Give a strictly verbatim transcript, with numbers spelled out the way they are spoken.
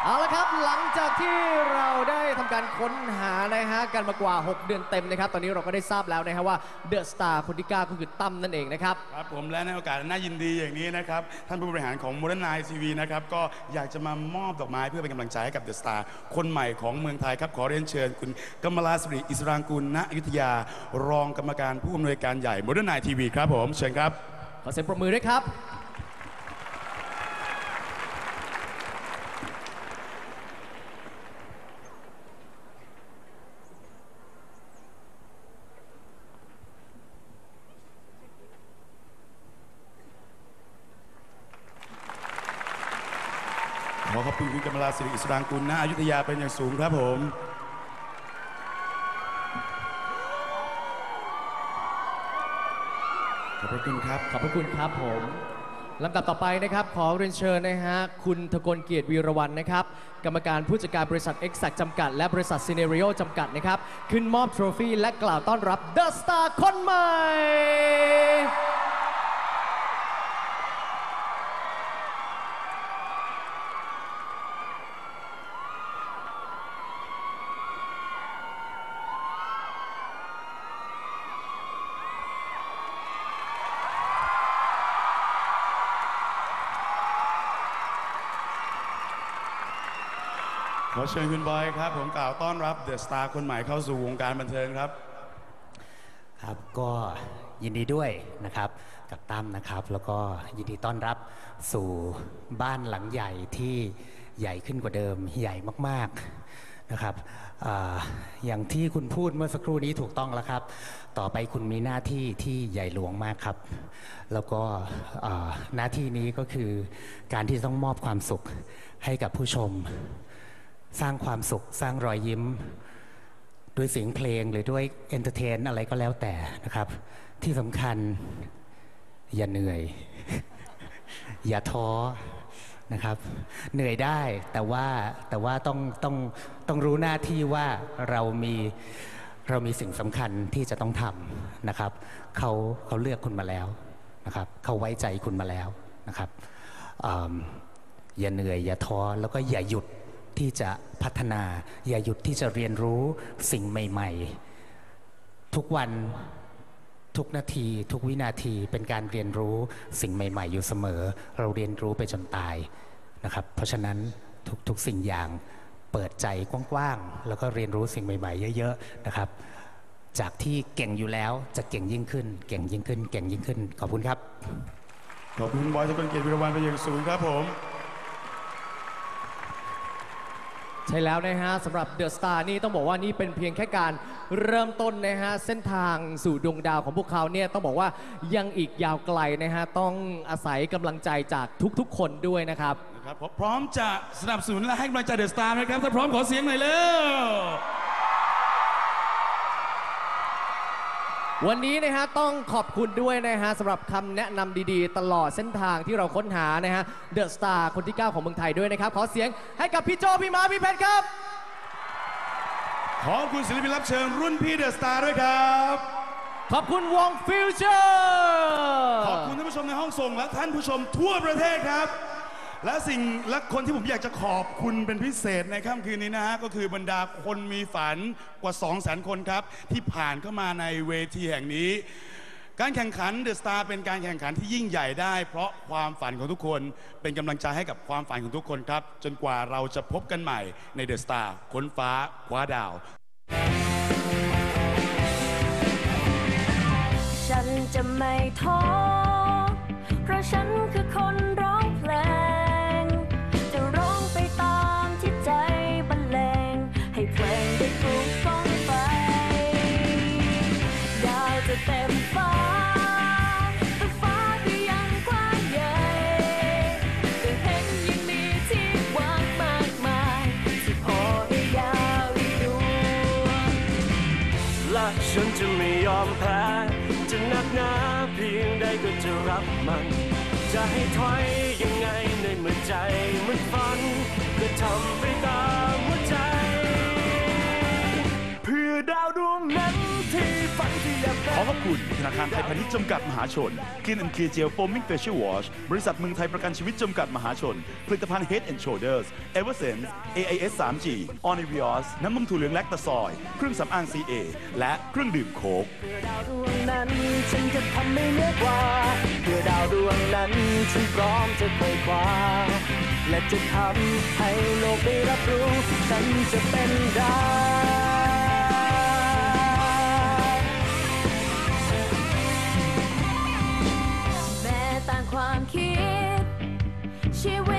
เอาละครับหลังจากที่เราได้ทำการค้นหานะฮะกันมากว่าหกเดือนเต็มนะครับตอนนี้เราก็ได้ทราบแล้วนะฮะว่าเดอะสตาร์คนที่เก้าก็คือตั้มนั่นเองนะครับครับผมและในโอกาสน่ายินดีอย่างนี้นะครับท่านผู้บริหารของโมเดิร์นไนท์ทีวีนะครับก็อยากจะมามอบดอกไม้เพื่อเป็นกำลังใจให้กับเดอะสตาร์คนใหม่ของเมืองไทยครับขอเรียนเชิญคุณกมลาสิริอิสรางกูลณอยุธยารองกรรมการผู้อำนวยการใหญ่โมเดิร์นไนท์ทีวีครับผมเชิญครับขอเสียงปรบมือด้วยครับขอขอบคุณคุณกมลาสิริอิสรางกูลณอยุธยาเป็นอย่างสูงครับผมขอบพระคุณครับขอบพระคุณครับผมลำดับต่อไปนะครับขอเรียนเชิญนะฮะคุณธกลเกียรติวีรวรรณนะครับกรรมการผู้จัดการบริษัท Exact จำกัดและบริษัท Scenario จำกัดนะครับขึ้นมอบโทรฟี่และกล่าวต้อนรับ The Star คนใหม่ขอเชิญคุณบอยครับผมกล่าวต้อนรับเดอะสตาร์คนใหม่เข้าสู่วงการบันเทิงครับครับก็ยินดีด้วยนะครับกับตั้มนะครับแล้วก็ยินดีต้อนรับสู่บ้านหลังใหญ่ที่ใหญ่ขึ้นกว่าเดิมใหญ่มากๆนะครับ อ, อย่างที่คุณพูดเมื่อสักครู่นี้ถูกต้องแล้วครับต่อไปคุณมีหน้าที่ที่ใหญ่หลวงมากครับแล้วก็หน้าที่นี้ก็คือการที่ต้องมอบความสุขให้กับผู้ชมสร้างความสุขสร้างรอยยิ้มด้วยเสียงเพลงหรือด้วยเอนเตอร์เทนอะไรก็แล้วแต่นะครับที่สำคัญอย่าเหนื่อย อย่าท้อนะครับเหนื่อยได้แต่ว่าแต่ว่าต้องต้องต้องรู้หน้าที่ว่าเรามีเรามีสิ่งสำคัญที่จะต้องทำนะครับเขาเขาเลือกคุณมาแล้วนะครับเขาไว้ใจคุณมาแล้วนะครับอย่าเหนื่อยอย่าท้อแล้วก็อย่าหยุดที่จะพัฒนาอย่าหยุดที่จะเรียนรู้สิ่งใหม่ๆทุกวันทุกนาทีทุกวินาทีเป็นการเรียนรู้สิ่งใหม่ๆอยู่เสมอเราเรียนรู้ไปจนตายนะครับเพราะฉะนั้นทุกๆสิ่งอย่างเปิดใจกว้างๆแล้วก็เรียนรู้สิ่งใหม่ๆเยอะๆนะครับจากที่เก่งอยู่แล้วจะเก่งยิ่งขึ้นเก่งยิ่งขึ้นเก่งยิ่งขึ้นขอบคุณครับขอบคุณบอยธกลเกียรติวีรวรรณเป็นอย่างสูงครับผมใช่แล้วนะฮะสำหรับเดอะสตาร์นี่ต้องบอกว่านี่เป็นเพียงแค่การเริ่มต้นนะฮะเส้นทางสู่ดวงดาวของพวกเขาเนี่ยต้องบอกว่ายังอีกยาวไกลนะฮะต้องอาศัยกำลังใจจากทุกๆคนด้วยนะครับนะครับพร้อมจะสนับสนุนและให้กำลังใจเดอะสตาร์ไหมครับถ้าพร้อมขอเสียงหน่อยเร็ววันนี้นะฮะต้องขอบคุณด้วยนะฮะสำหรับคำแนะนำดีๆตลอดเส้นทางที่เราค้นหานะฮะเดอะสตาร์คนที่เก้าของเมืองไทยด้วยนะครับขอเสียงให้กับพี่โจพี่มาพี่เพชรครับขอบคุณศิลปินรับเชิญรุ่นพี่เดอะสตาร์ด้วยครับขอบคุณวงฟิวเจอร์ขอบคุณท่านผู้ชมในห้องส่งและท่านผู้ชมทั่วประเทศครับและสิ่งและคนที่ผมอยากจะขอบคุณเป็นพิเศษในค่ำคืนนี้นะฮะก็คือบรรดาคนมีฝันกว่า สองแสน คนครับที่ผ่านเข้ามาในเวทีแห่งนี้การแข่งขันเดอะสตาร์เป็นการแข่งขันที่ยิ่งใหญ่ได้เพราะความฝันของทุกคนเป็นกำลังใจให้กับความฝันของทุกคนครับจนกว่าเราจะพบกันใหม่ในเดอะสตาร์ค้นฟ้าคว้าดาวฉันจะไม่ท้อเพราะฉันคือคนร้องเพลงจะร้องไปตามที่ใจบรรเลงให้เพลงได้ปลูกฝังไปดาวจะเต็มฟ้าแต่ฟ้าก็ยังกว้างใหญ่แต่เห็นยังมีที่ว่างมากมายที่พอให้ดาวได้ดวงและฉันจะไม่ยอมแพ้จะหนักหนาเพียงใดก็จะรับมันจะให้ถอยยังไงในเมื่อใจมันฝันก็ทำไปตามหัวใจเพื่อดาวดวงนั้นที่ฝันที่อยากเป็นขอขอบคุณนาคารไทยพาณิชย์จำกัดมหาชน Clean and Clear Gel Foaming Facial Wash บริษัทเมืองไทยประกันชีวิตจำกัดมหาชนผลิตภัณฑ์ Head and Shoulders Eversense เอ ไอ เอส ทรี จี Onivios น้ำนมถั่วเหลืองแลคตาซอยเครื่องสำอาง ซี เอ และเครื่องดื่มโค้กเพื่อดาวดวงนั้นฉันจะทำให้เหนือกว่าเพื่อดาวดวงนั้นฉันพร้อมจะไขว่คว้าและจะทำให้โลกได้รับรู้ฉันจะเป็นดาวแม้ต่างความคิดชีวิต